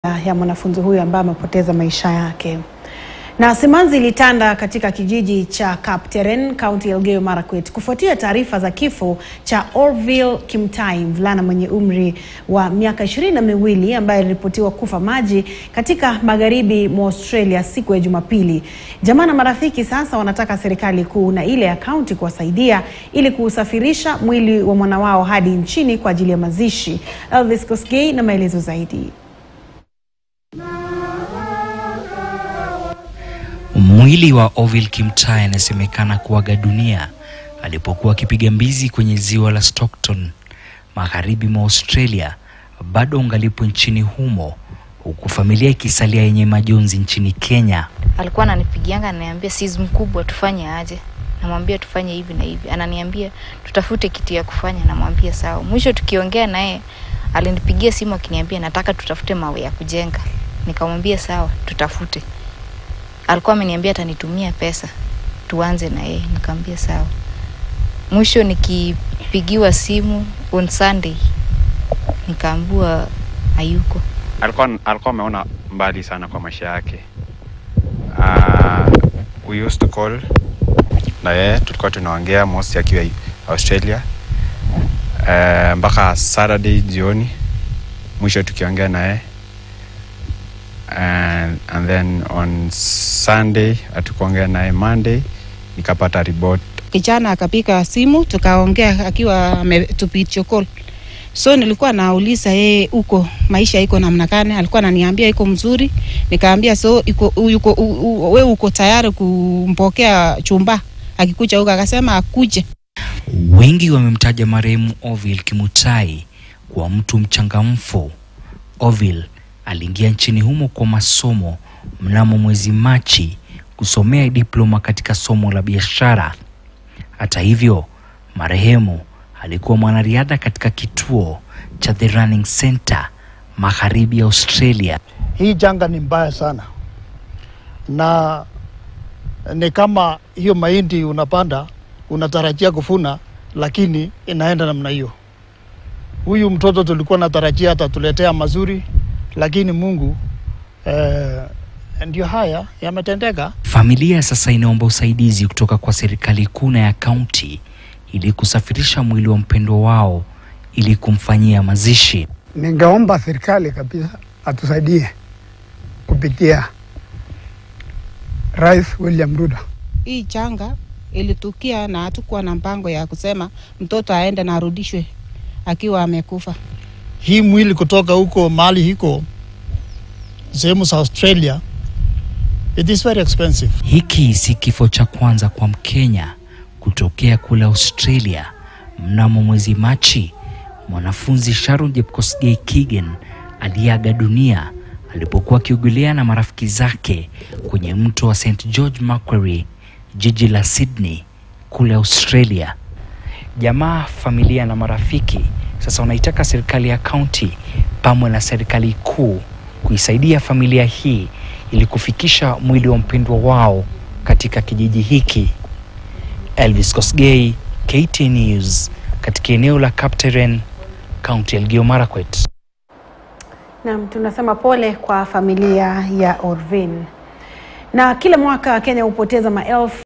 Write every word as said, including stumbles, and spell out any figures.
ya mwanafunzi huyu ambaye amepoteza maisha yake. Na simanzi ilitanda katika kijiji cha K T N, County Elgeyo Marakwet, kufuatia taarifa za kifo cha Orville Kimutai, mvulana mwenye umri wa miaka ishirini na miwili ambaye aliripotiwa kufa maji katika magharibi mwa Australia siku ya Jumapili. Jamaa na marafiki sasa wanataka serikali kuu na ile ya county kuwasaidia ili kusafirisha mwili wa mwana wao hadi nchini kwa ajili ya mazishi. Elvis Kosgei na maelezo zaidi. Mwili wa Orville Kimutai anasemekana kuaga dunia alipokuwa akipiga mbizi kwenye ziwa la Stockton, magharibi mwa Australia, bado ungalipo nchini humo, huku familia ikisalia yenye majonzi nchini Kenya. Alikuwa ananipigianga ananiambia sisi mkubwa tufanye aje. Namwambia tufanye hivi na hivi. Ananiambia tutafute kitu ya kufanya, namwambia sawa. Mwisho tukiongea naye alinipigia simu akiniambia nataka tutafute mawe ya kujenga. Nikamwambia sawa, tutafute. Alikuwa ameniambia atanitumia pesa tuanze na yeye, nikamwambia sawa. Mwisho nikipigiwa simu on Sunday nikaambiwa hayuko. Alikuwa alikuwa ameona mbali sana kwa maisha yake. Uh, we used to call na yeye, tulikuwa tunaongea most akiwa Australia. Uh, mpaka Saturday jioni mwisho tukiongea na yeye. And, and then on Sunday atukuongea naye Monday nikapata report. Kijana akapika simu tukaongea akiwa ametupitia call. So nilikuwa nauliza yeye uko maisha iko namna gani, alikuwa ananiambia iko mzuri. Nikaambia so iko yuko wewe uko tayari kumpokea chumba akikuja huko, akasema akuje. Wengi wamemtaja marehemu Orville Kimutai kwa mtu mchangamfu. Orville aliingia nchini humo kwa masomo mnamo mwezi Machi kusomea diploma katika somo la biashara. Hata hivyo, marehemu alikuwa mwanariadha katika kituo cha The Running Center magharibi ya Australia. Hii janga ni mbaya sana. Na ni kama hiyo mahindi unapanda, unatarajia kuvuna, lakini inaenda namna hiyo. Huyu mtoto tulikuwa natarajia atatuletea mazuri, lakini Mungu eh, ndio haya yametendeka. Familia sasa inaomba usaidizi kutoka kwa serikali kuu na ya county ili kusafirisha mwili wa mpendwa wao ili kumfanyia mazishi. Ningeomba serikali kabisa atusaidie kupitia Rais William Ruto. Hii janga ilitukia na hatakuwa na mpango ya kusema mtoto aende na arudishwe akiwa amekufa. Hii mwili kutoka huko mahali hiko sehemu za Australia, it is very expensive. Hiki si kifo cha kwanza kwa Mkenya kutokea kule Australia. Mnamo mwezi Machi, mwanafunzi Sharon Jepkosgei Kigen aliaga dunia alipokuwa akiogelea na marafiki zake kwenye mto wa Saint George Macquarie, jiji la Sydney kule Australia. Jamaa, familia na marafiki sasa wanaitaka serikali ya county pamoja na serikali kuu kuisaidia familia hii ili kufikisha mwili wa mpendwa wao katika kijiji hiki. Elvis Kosgei, K T N News, katika eneo la K T N, County Elgeyo Marakwet. Naam, tunasema pole kwa familia ya Orville. Na kila mwaka Kenya hupoteza maelfu